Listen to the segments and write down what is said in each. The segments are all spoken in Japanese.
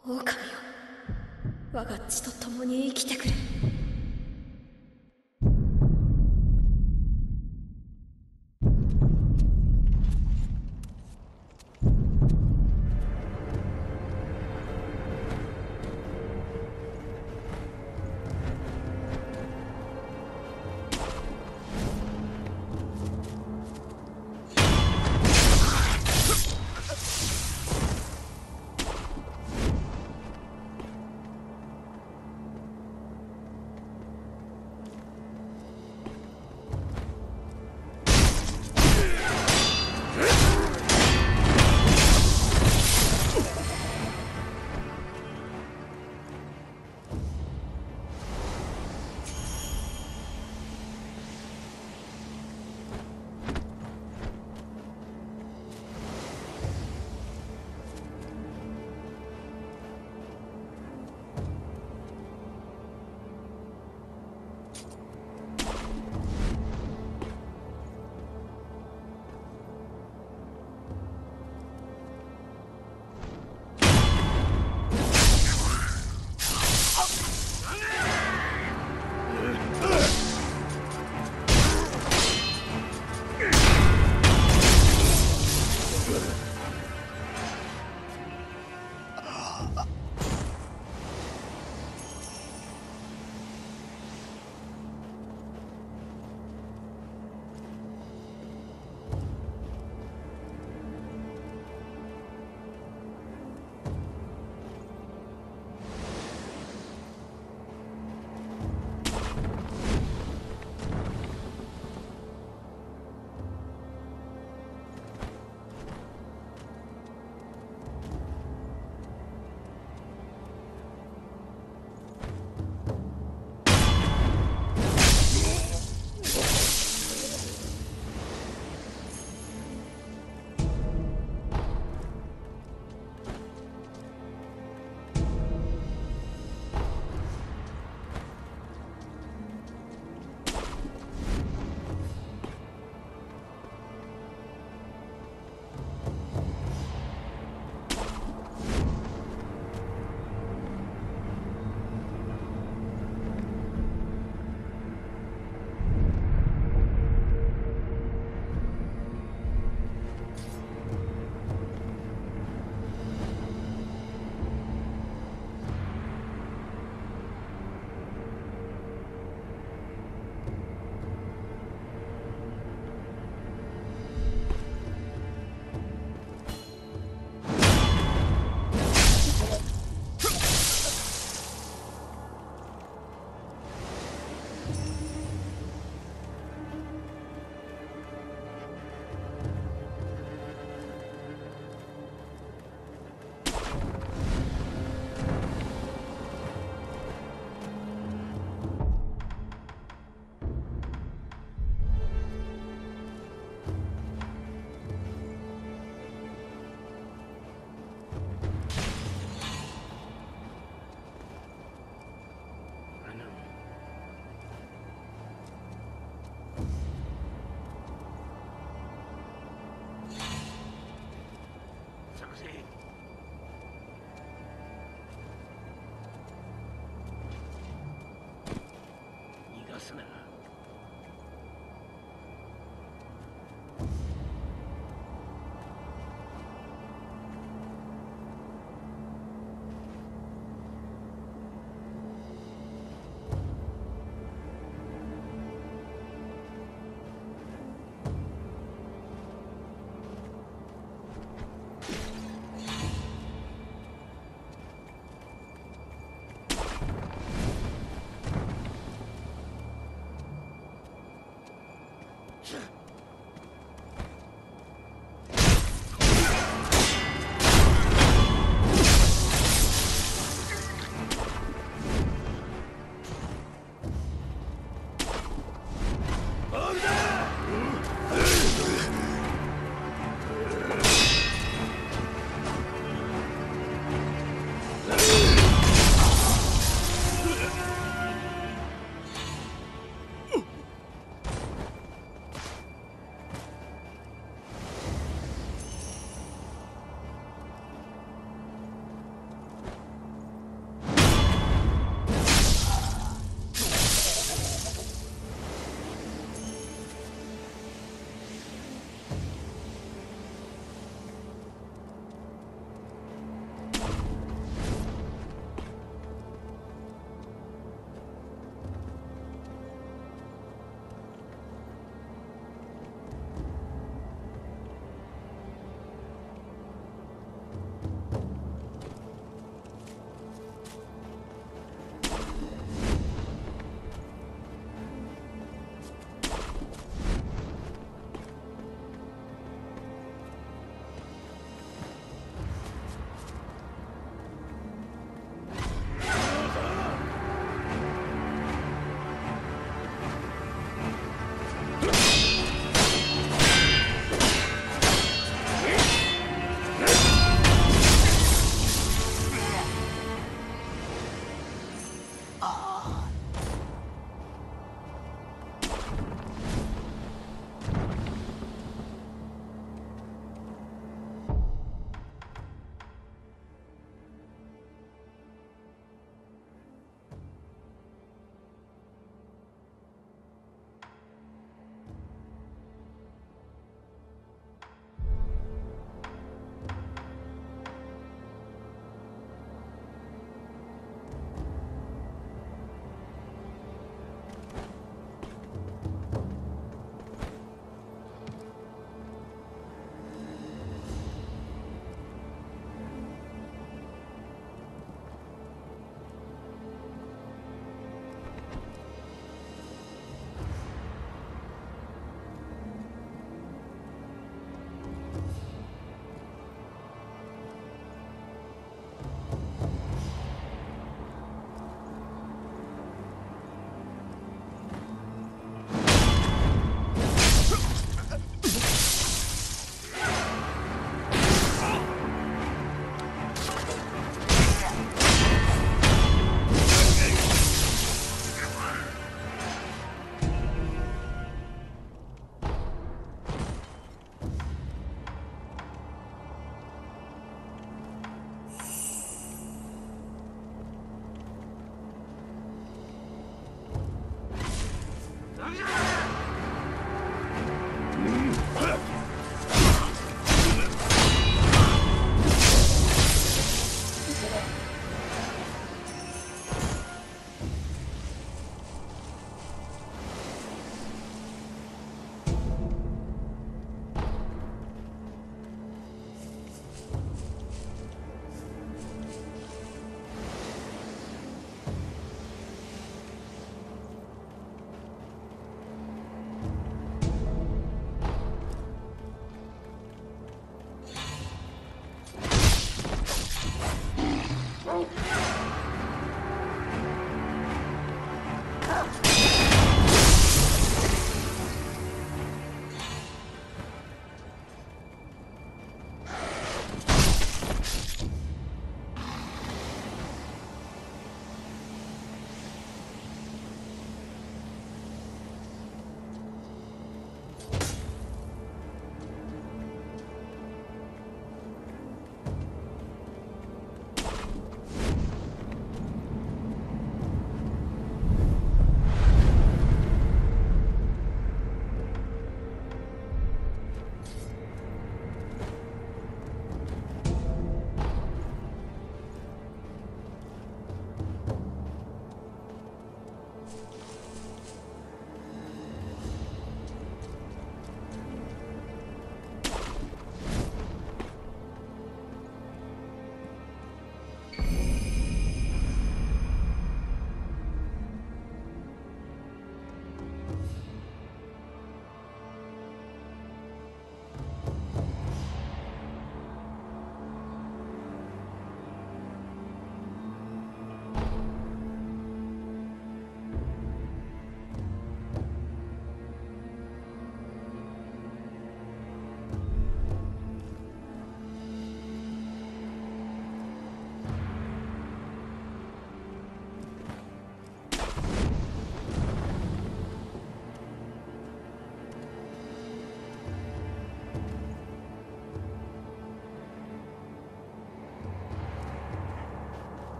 狼よ、我が血と共に生きてくれ。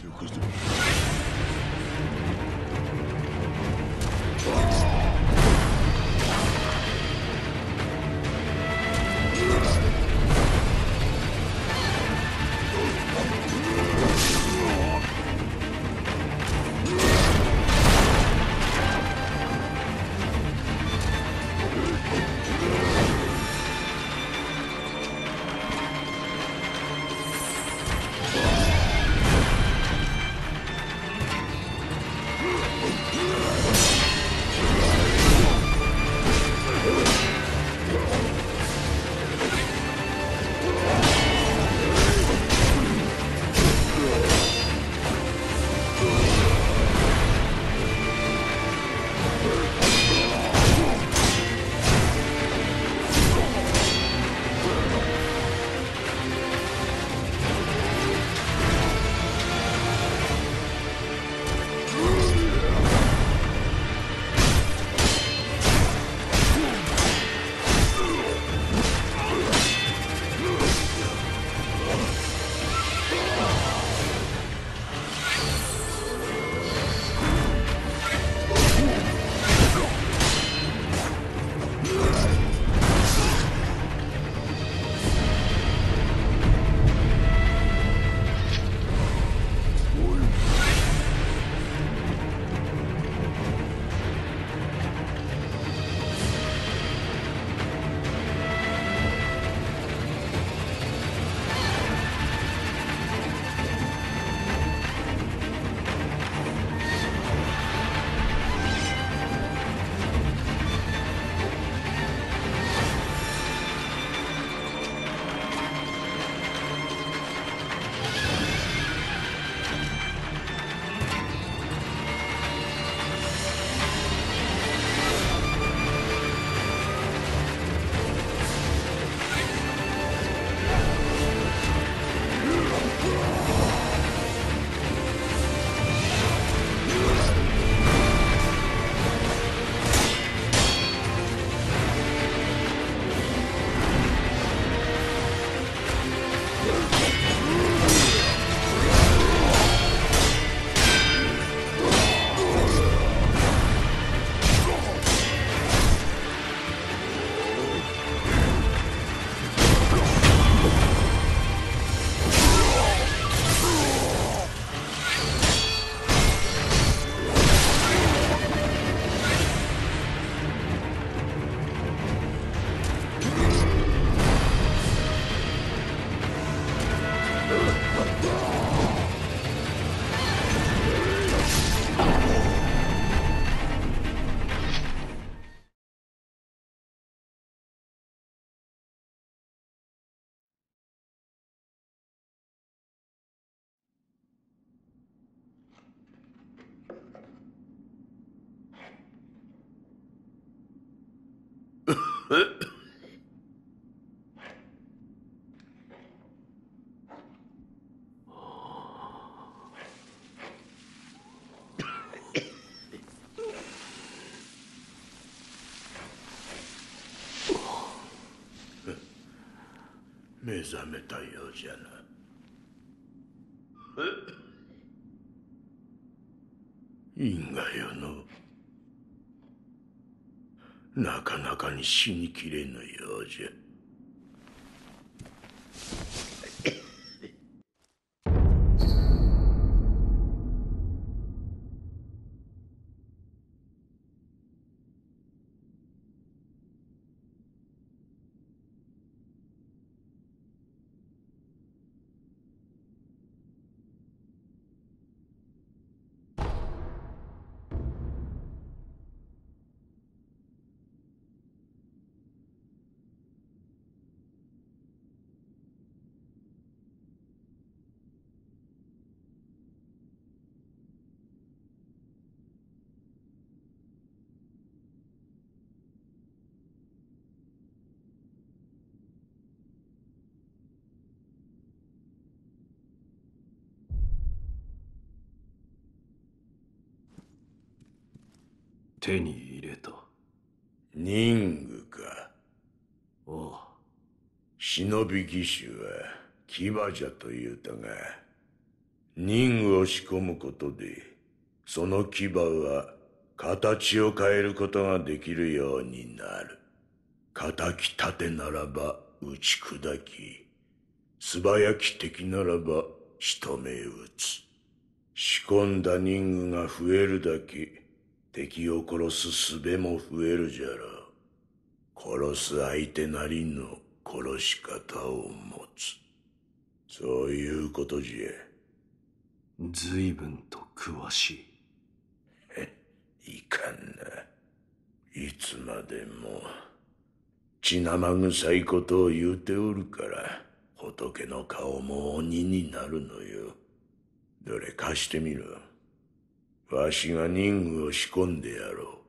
目覚めたようじゃな。因果よの。なかなかに死にきれぬようじゃ。 手に入れた。 人具か。 おう。 忍び義手は牙じゃと言うたが、 任務を仕込むことで、その牙は形を変えることができるようになる。敵立てならば打ち砕き、素早き敵ならば仕留め撃つ。仕込んだ任務が増えるだけ、敵を殺す術も増えるじゃろう。殺す相手なりの殺し方を持つ。そういうことじゃ。 随分と詳しい。 いかんな。いつまでも血生臭いことを言うておるから、仏の顔も鬼になるのよ。どれ貸してみろ。わしが任務を仕込んでやろう。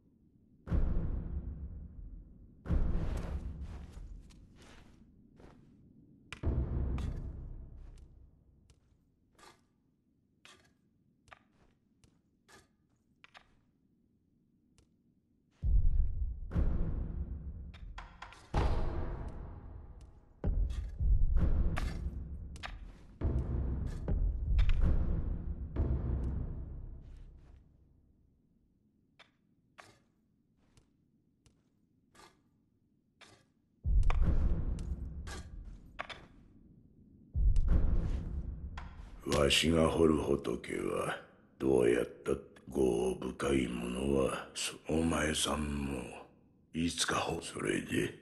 わしが掘る仏はどうやったって業深いものはお前さんもいつかそれで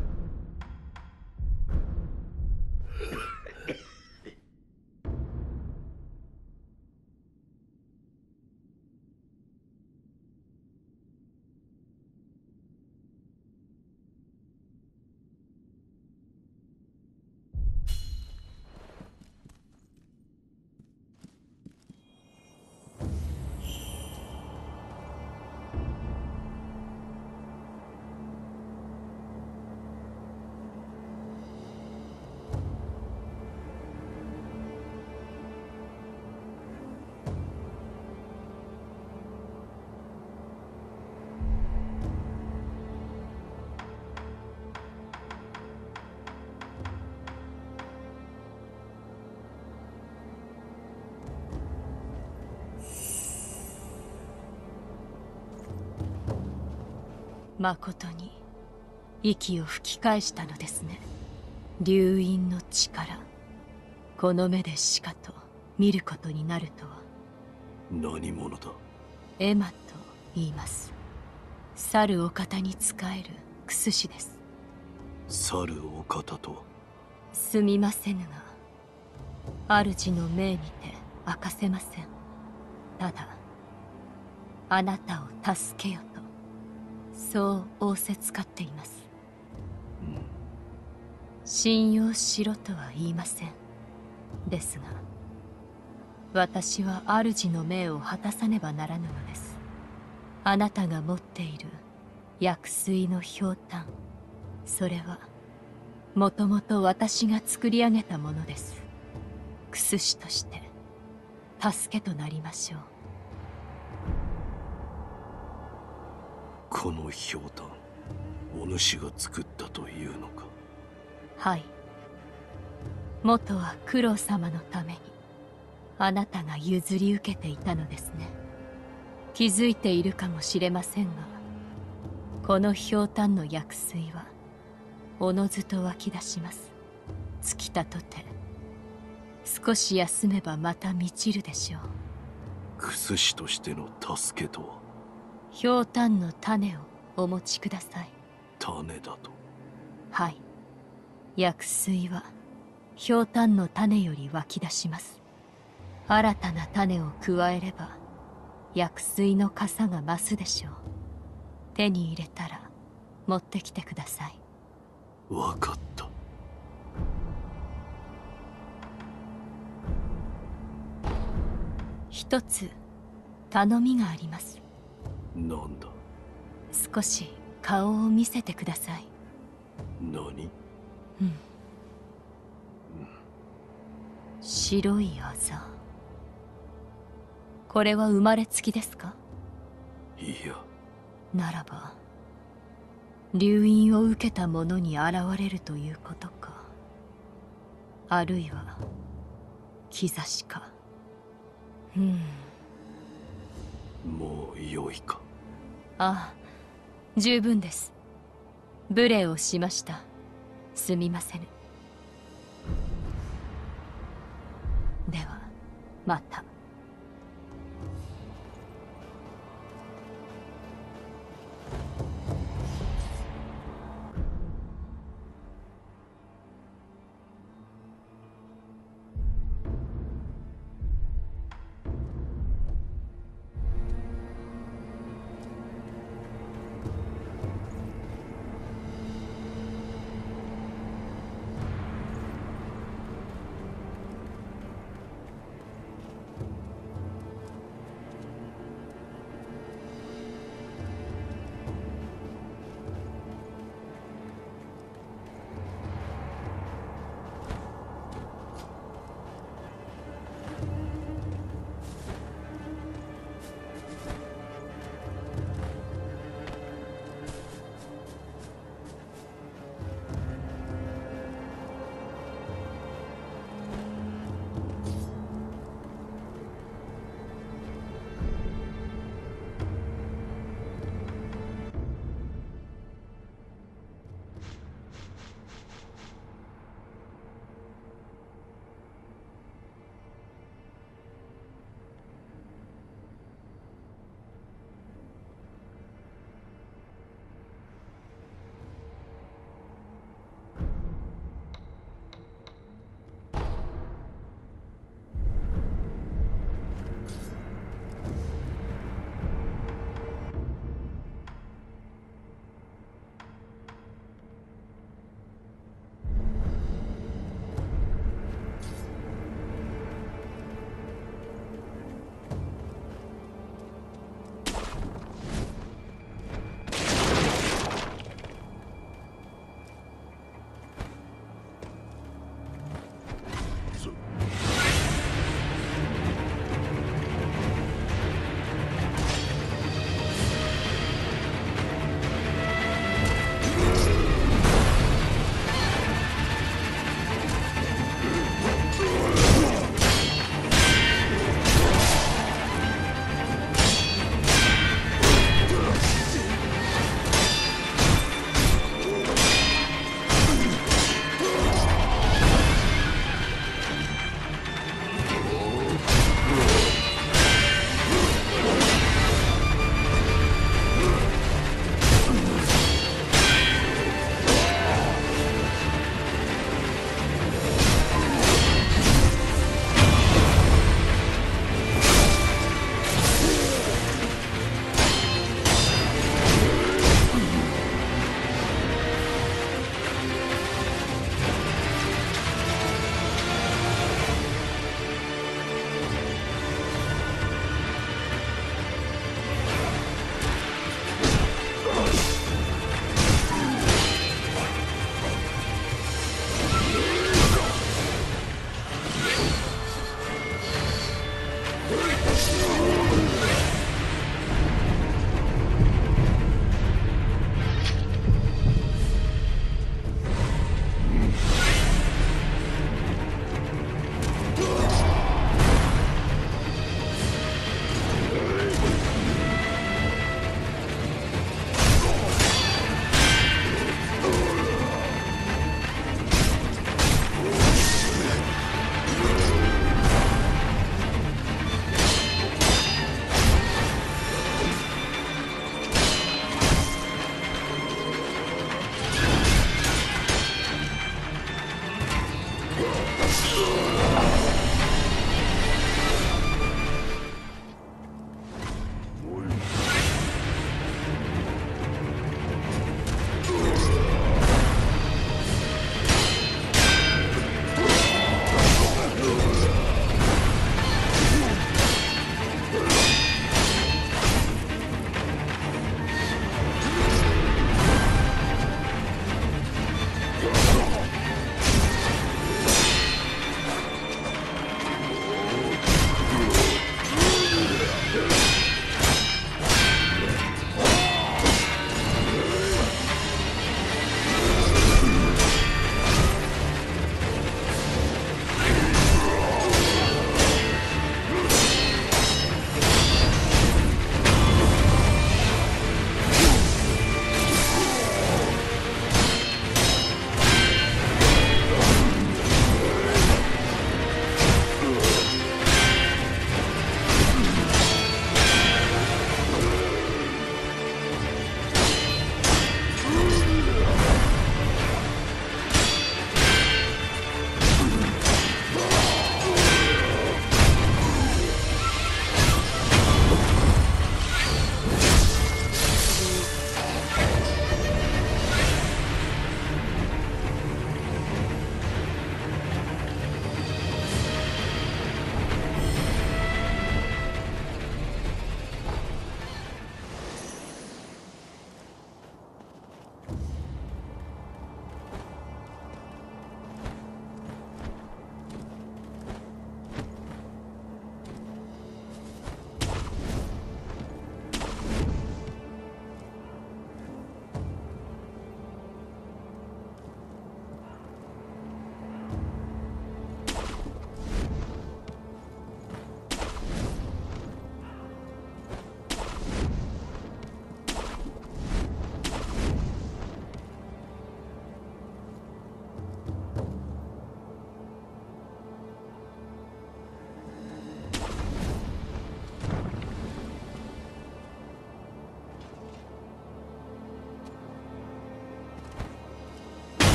まことに息を吹き返したのですね。流因の力、この目でしかと見ることになるとは。 何者だ。 エマと言います。猿お方に仕えるクス氏です。 猿お方とは。 すみませぬが、主の命にて明かせません。ただあなたを助けよと、そう仰せつかっています。信用しろとは言いません。ですが私は主の命を果たさねばならぬのです。あなたが持っている薬水のひょうたん、それはもともと私が作り上げたものです。クス氏として助けとなりましょう。 このひょうたん、お主が作ったというのか。 はい。元は九郎様のためにあなたが譲り受けていたのですね。気づいているかもしれませんが、このひょうたんの薬水はおのずと湧き出します。尽きたとて少し休めばまた満ちるでしょう。 クス氏としての助けとは。 ひょうたんの種をお持ちください。 種だと。 はい。薬水はひょうたんの種より湧き出します。新たな種を加えれば薬水の傘が増すでしょう。手に入れたら持ってきてください。 わかった。 一つ頼みがあります。 なんだ。 少し顔を見せてください。 何。 白いあざ。これは生まれつきですか。 いや。 ならば流因を受けた者に現れるということか。あるいは兆しか。 もう良いか。 ああ、十分です。無礼をしました。すみませぬ。ではまた。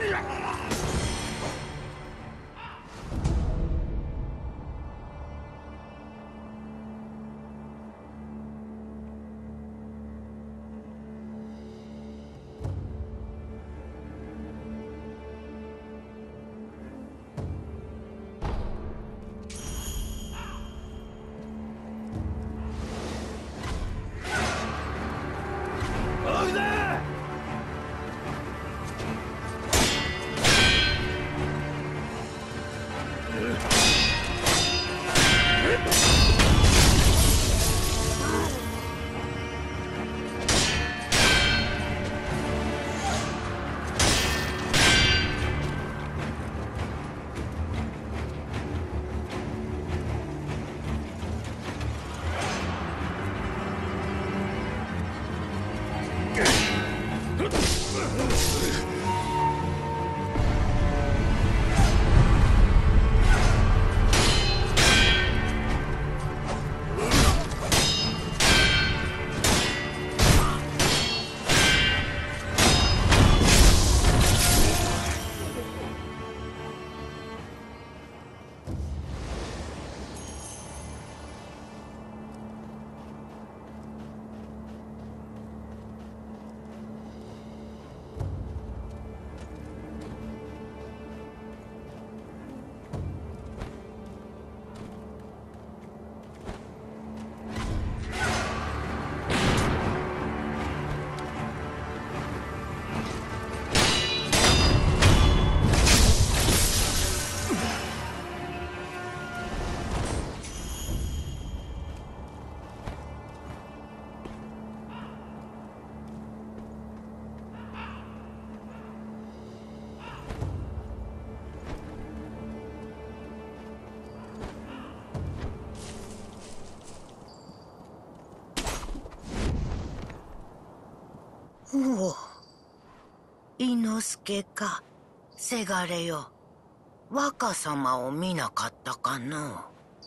おお、伊之助か。せがれよ、若様を見なかったかの。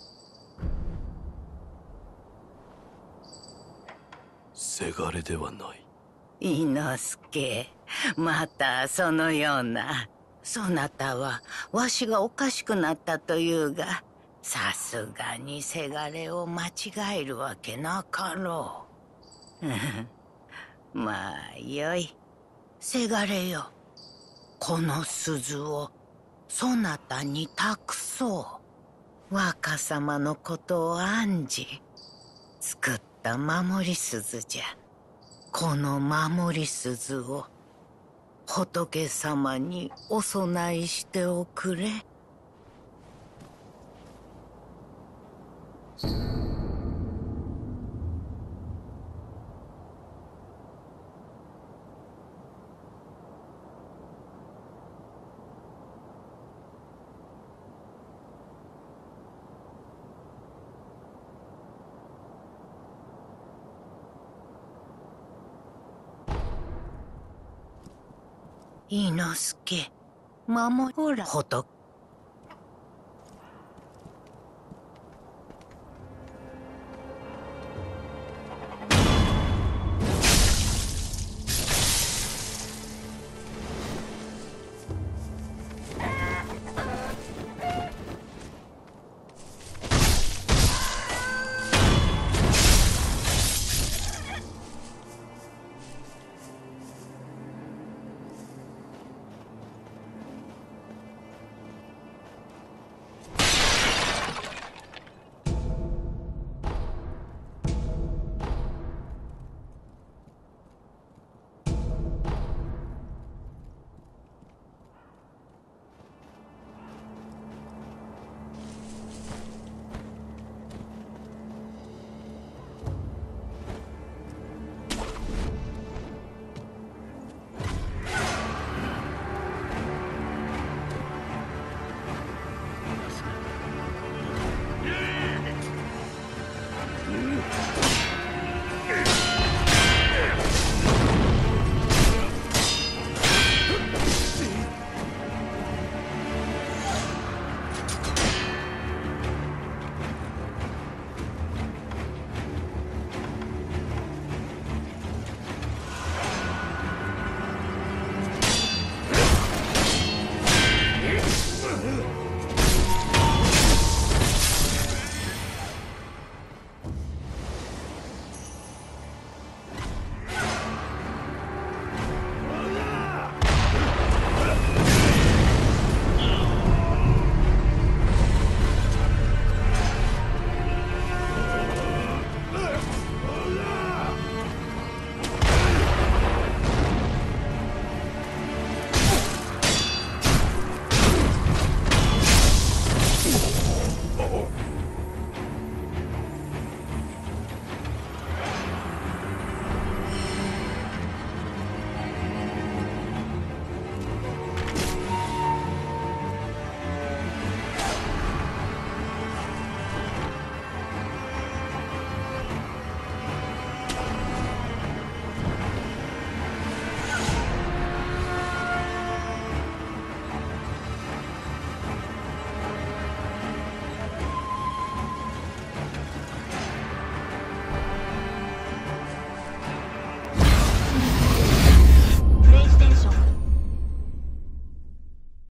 せがれではない。 伊之助、またそのような。そなたはわしがおかしくなったというが、さすがにせがれを間違えるわけなかろう。まあよい。せがれよ、この鈴をそなたに託そう。若様のことを案じ作った守り鈴じゃ。この守り鈴を仏様にお供えしておくれ。伊之助、守ほら仏